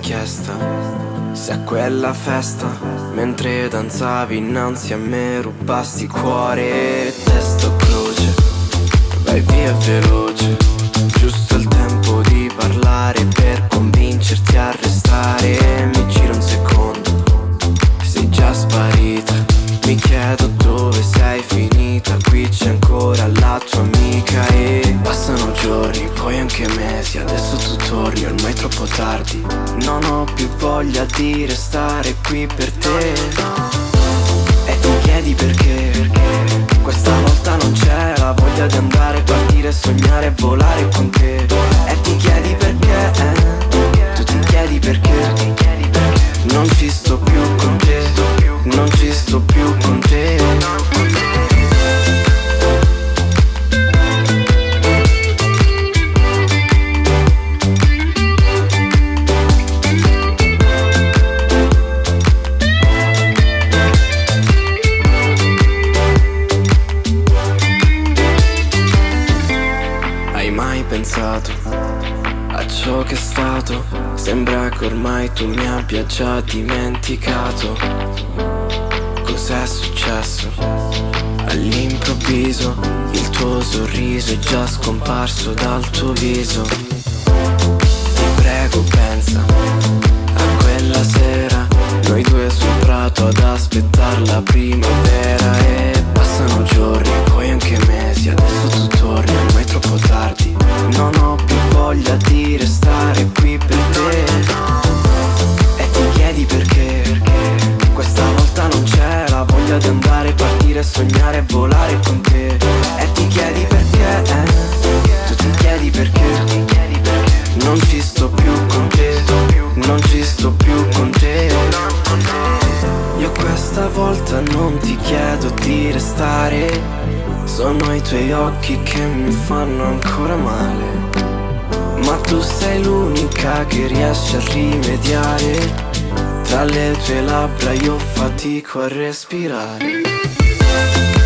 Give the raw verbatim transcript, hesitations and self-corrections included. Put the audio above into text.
richiesta se a quella festa, mentre danzavi innanzi a me, rubasti il cuore. Testo croce, vai via veloce, giusto il tempo di parlare per convincerti a restare. Mi giro un secondo, sei già sparita, mi chiedo dove sei finita. Qui c'è ancora la tua amica e passano giorni, poi anche mesi, adesso tu torni, ormai è troppo tardi. Non ho più voglia di restare qui per te. E ti chiedi perché questa volta non c'è la voglia di andare, partire, sognare, volare con te. E ti chiedi perché, eh? Tu ti chiedi perché non ci sto più con te, non ci sto più con te. Pensato a ciò che è stato, sembra che ormai tu mi abbia già dimenticato. Cos'è successo? All'improvviso il tuo sorriso è già scomparso dal tuo viso. Ti prego pensa a quella sera, noi due sul prato ad aspettare la primavera. E passano giorni, poi anche mesi, adesso tu torni, ormai è troppo tardi. Non ho più voglia di restare qui per te. E ti chiedi perché questa volta non c'è la voglia di andare, partire, sognare, volare con te. E ti chiedi perché, eh? Tu ti chiedi perché non ci sto più con te, non ci sto più con te. Io questa volta non ti chiedo di restare, sono i tuoi occhi che mi fanno ancora male. Ma tu sei l'unica che riesce a rimediare, tra le tue labbra io fatico a respirare.